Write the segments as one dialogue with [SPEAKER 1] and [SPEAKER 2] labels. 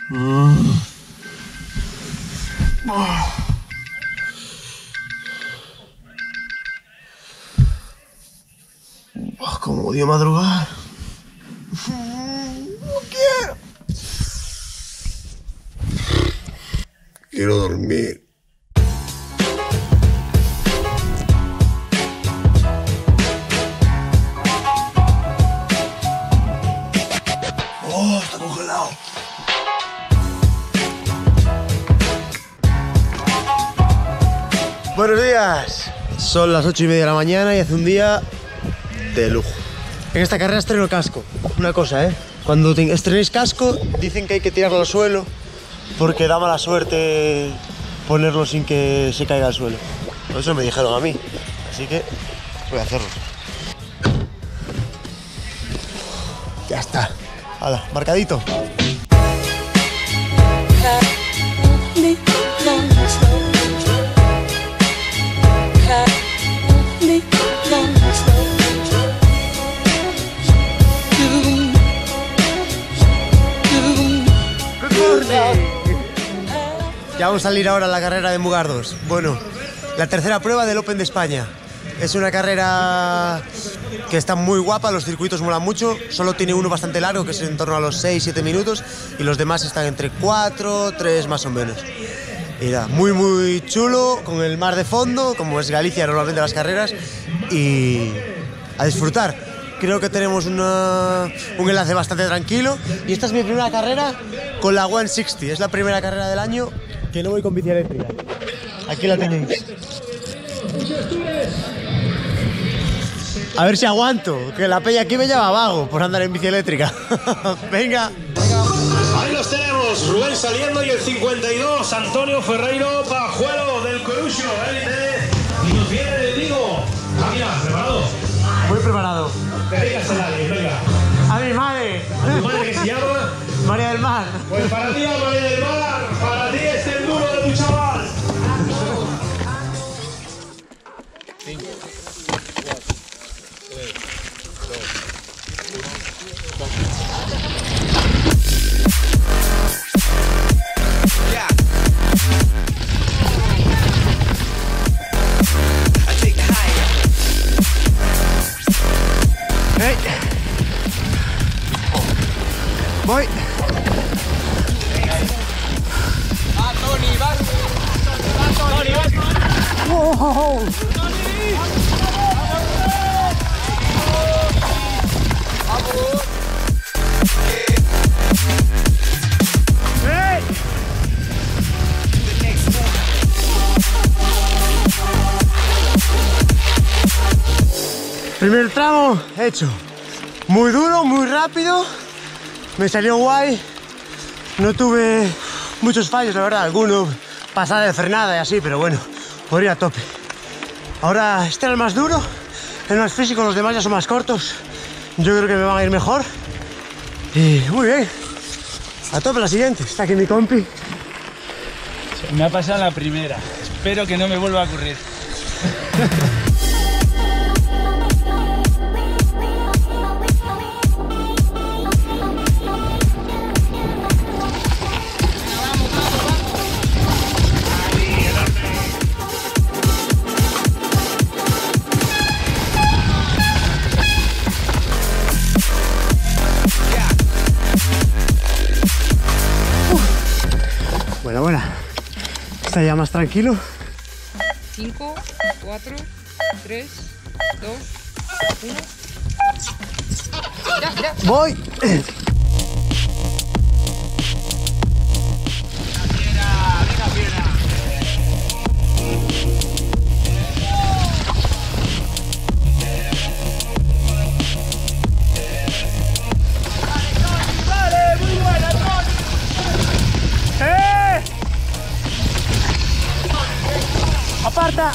[SPEAKER 1] Como odio madrugar. No quiero. Quiero dormir. Oh, está congelado. Buenos días. Son las 8:30 de la mañana y hace un día de lujo. En esta carrera estreno casco. Una cosa, cuando estrenéis casco, dicen que hay que tirarlo al suelo porque da mala suerte ponerlo sin que se caiga al suelo. Eso me dijeron a mí, así que voy a hacerlo. Ya está. Hala, marcadito. Ya vamos a salir ahora a la carrera de Mugardos. Bueno, la tercera prueba del Open de España. Es una carrera que está muy guapa, los circuitos molan mucho. Solo tiene uno bastante largo, que es en torno a los 6-7 minutos. Y los demás están entre 4, 3 más o menos. Y nada, muy chulo, con el mar de fondo, como es Galicia normalmente las carreras. Y a disfrutar. Creo que tenemos un enlace bastante tranquilo. Y esta es mi primera carrera con la 160. Es la primera carrera del año que no voy con bici eléctrica. Aquí la tenéis. A ver si aguanto, que la peña aquí me llama vago por andar en bici eléctrica. Venga.
[SPEAKER 2] Ahí los tenemos, Rubén saliendo y el 52, Antonio Ferreiro Pajuelo del Corucho, élite. Y nos viene el Vigo. Ah, mira, ¿preparado?
[SPEAKER 1] Muy preparado.
[SPEAKER 2] Dedícase a alguien, venga.
[SPEAKER 1] A mi madre.
[SPEAKER 2] ¿A tu madre que se llama?
[SPEAKER 1] María del Mar.
[SPEAKER 2] Pues para ti, María del Mar, para ti es el duro de tu chaval.
[SPEAKER 3] 5, 4, 3, 2, 1.
[SPEAKER 1] Hey. Voy.
[SPEAKER 3] Tony, vas. Tony, vas.
[SPEAKER 1] Wow. Hey. Primer tramo hecho. Muy duro, muy rápido. Me salió guay. No tuve muchos fallos, la verdad. Alguno pasada de frenada y así, pero bueno, por ir a tope. Ahora este era el más duro, el más físico, los demás ya son más cortos. Yo creo que me van a ir mejor. Y muy bien. A tope la siguiente. Está aquí mi compi.
[SPEAKER 3] Me ha pasado la primera. Espero que no me vuelva a ocurrir.
[SPEAKER 1] Buena. Está ya más tranquilo.
[SPEAKER 4] 5, 4, 3, 2, 1. Ya.
[SPEAKER 1] Voy. Aparta.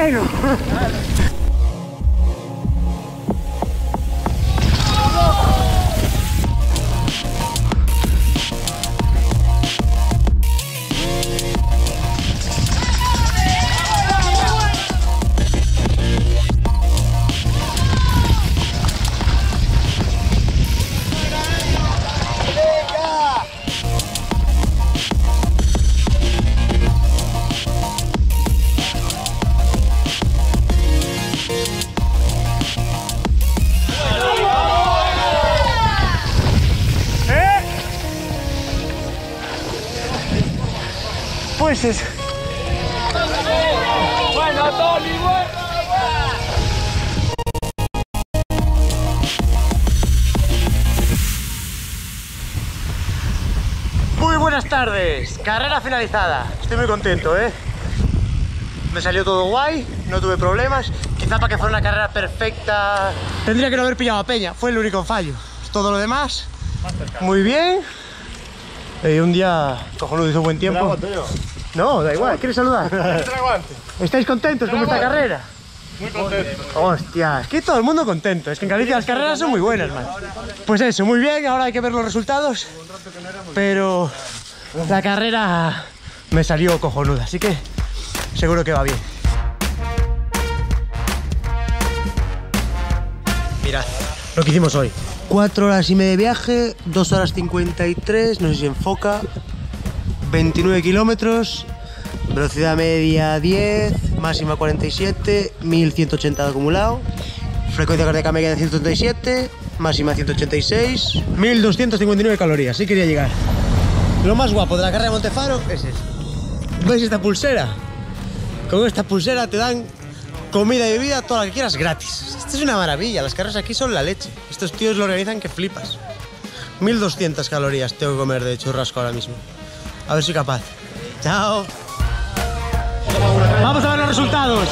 [SPEAKER 1] bueno. Pues es...
[SPEAKER 3] Bueno, Tony, bueno.
[SPEAKER 1] Muy buenas tardes, carrera finalizada. Estoy muy contento, ¿eh? Me salió todo guay, no tuve problemas. Quizá para que fuera una carrera perfecta tendría que no haber pillado a Peña, fue el único fallo. Todo lo demás, muy bien. Un día cojonudo, hizo buen tiempo.
[SPEAKER 2] Bravo, tío.
[SPEAKER 1] No, da igual, ¿quieres saludar? ¿Estáis contentos con esta carrera?
[SPEAKER 2] Muy contento.
[SPEAKER 1] Hostia, es que todo el mundo contento. Es que en Galicia las carreras son muy buenas, man. Pues eso, muy bien, ahora hay que ver los resultados. Pero la carrera me salió cojonuda, así que seguro que va bien. Mirad lo que hicimos hoy. 4 horas y media de viaje, 2 horas 53, no sé si enfoca. 29 kilómetros, velocidad media 10, máxima 47, 1180 de acumulado, frecuencia cardíaca media de 137, máxima 186, 1259 calorías, sí quería llegar. Lo más guapo de la carrera de Montefaro es esto. ¿Veis esta pulsera? Con esta pulsera te dan comida y bebida, toda la que quieras, gratis. Esto es una maravilla, las carreras aquí son la leche. Estos tíos lo organizan que flipas. 1200 calorías tengo que comer de churrasco ahora mismo. A ver si soy capaz. ¡Chao! Vamos a ver los resultados.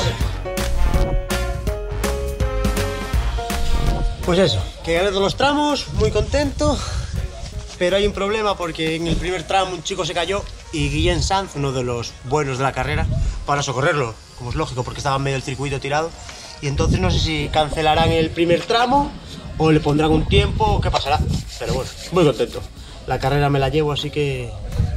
[SPEAKER 1] Pues eso, que gané todos los tramos, muy contento. Pero hay un problema porque en el primer tramo un chico se cayó y Guillén Sanz, uno de los buenos de la carrera, para socorrerlo, como es lógico porque estaba en medio del circuito tirado. Y entonces no sé si cancelarán el primer tramo o le pondrán un tiempo o qué pasará. Pero bueno, muy contento. La carrera me la llevo, así que...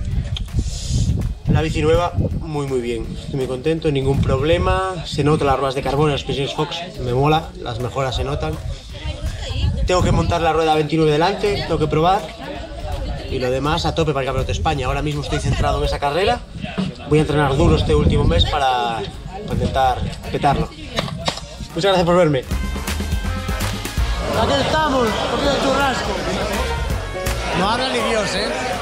[SPEAKER 1] La bici nueva, muy bien, estoy muy contento, ningún problema, se notan las ruedas de carbono, las Precision Fox, me mola, las mejoras se notan. Tengo que montar la rueda 29 delante, tengo que probar y lo demás a tope para el Campeonato de España. Ahora mismo estoy centrado en esa carrera, voy a entrenar duro este último mes para intentar petarlo. Muchas gracias por verme. Aquí estamos, comiendo churrasco. No habla ni Dios, ¿eh?